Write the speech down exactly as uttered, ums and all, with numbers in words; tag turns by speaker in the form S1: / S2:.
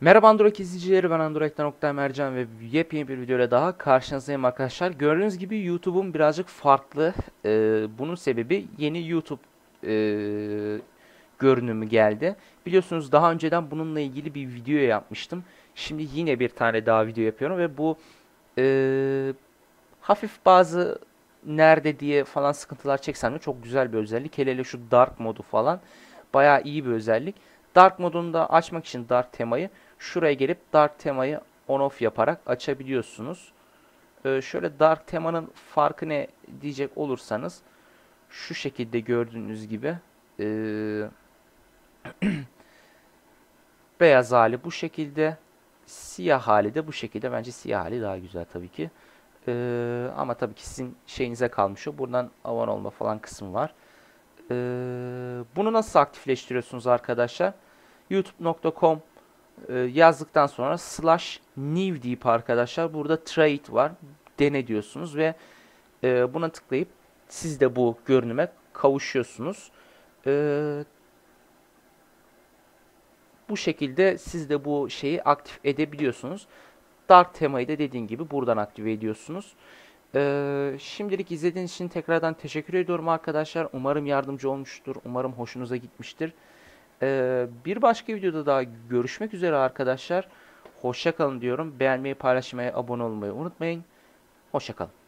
S1: Merhaba Android izleyicileri, ben Android'den Oktay Mercan ve yepyeni bir videoyla daha karşınızdayım arkadaşlar. Gördüğünüz gibi YouTube'um birazcık farklı. Ee, bunun sebebi yeni YouTube e, görünümü geldi. Biliyorsunuz daha önceden bununla ilgili bir video yapmıştım. Şimdi yine bir tane daha video yapıyorum ve bu e, hafif bazı nerede diye falan sıkıntılar çeksem de çok güzel bir özellik. Hele hele şu Dark modu falan bayağı iyi bir özellik. Dark modunu da açmak için Dark temayı şuraya gelip Dark temayı on off yaparak açabiliyorsunuz. Ee, şöyle Dark temanın farkı ne diyecek olursanız şu şekilde gördüğünüz gibi ee, beyaz hali bu şekilde, siyah hali de bu şekilde. Bence siyah hali daha güzel tabii ki. Ee, ama tabii ki sizin şeyinize kalmış o. Buradan abone olma falan kısmı var. Ee, bunu nasıl aktifleştiriyorsunuz arkadaşlar? youtube nokta com e, yazdıktan sonra slash new deyip arkadaşlar burada try it var. Dene diyorsunuz ve e, buna tıklayıp siz de bu görünüme kavuşuyorsunuz. Ee, bu şekilde siz de bu şeyi aktif edebiliyorsunuz. Dark temayı da dediğim gibi buradan aktive ediyorsunuz. Ee, şimdilik izlediğiniz için tekrardan teşekkür ediyorum arkadaşlar. Umarım yardımcı olmuştur. Umarım hoşunuza gitmiştir. Ee, bir başka videoda daha görüşmek üzere arkadaşlar. Hoşça kalın diyorum. Beğenmeyi, paylaşmayı, abone olmayı unutmayın. Hoşça kalın.